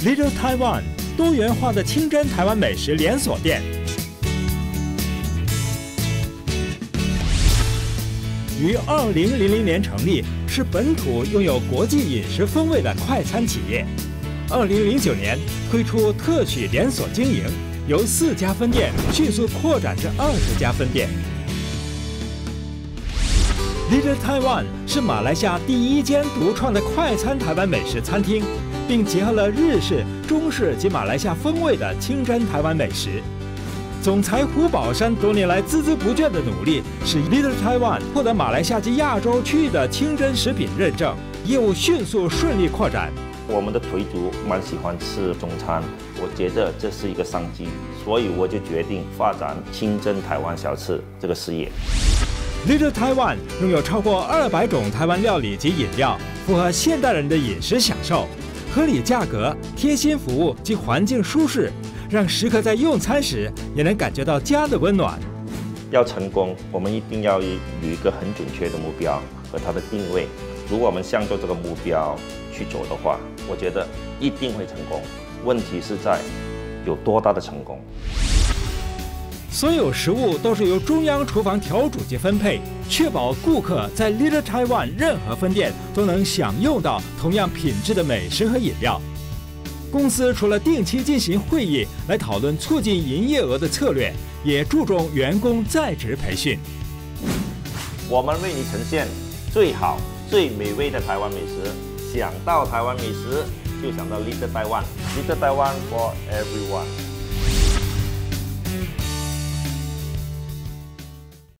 Little Taiwan 多元化的清真台湾美食连锁店。于2000年成立，是本土拥有国际饮食风味的快餐企业。2009年推出特许连锁经营，由4家分店迅速扩展至20家分店。Little Taiwan 是马来西亚第1间独创的快餐台湾美食餐厅，并结合了日式、中式及马来西亚风味的清真台湾美食。总裁胡宝山多年来孜孜不倦的努力，使 Little Taiwan 获得马来西亚及亚洲区域的清真食品认证，业务迅速顺利扩展。 我们的腿族蛮喜欢吃中餐，我觉得这是一个商机，所以我就决定发展清真台湾小吃这个事业。 Little Taiwan 拥有超过200种台湾料理及饮料，符合现代人的饮食享受，合理价格、贴心服务及环境舒适，让食客在用餐时也能感觉到家的温暖。 要成功，我们一定要有一个很准确的目标和它的定位。如果我们向着这个目标去走的话，我觉得一定会成功。问题是在有多大的成功。 所有食物都是由中央厨房调煮及分配，确保顾客在 Little Taiwan 任何分店都能享用到同样品质的美食和饮料。公司除了定期进行会议来讨论促进营业额的策略，也注重员工在职培训。 我们为你呈现最好、最美味的台湾美食。想到台湾美食，就想到 Little Taiwan。Little Taiwan for everyone。